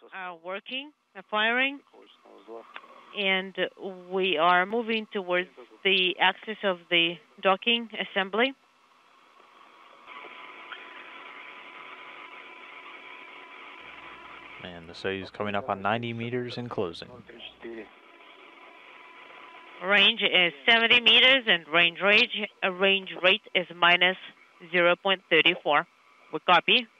working, firing, and we are moving towards the axis of the docking assembly. And the Soyuz coming up on 90 meters and closing. Range is 70 meters and range rate is minus 0.34. We copy.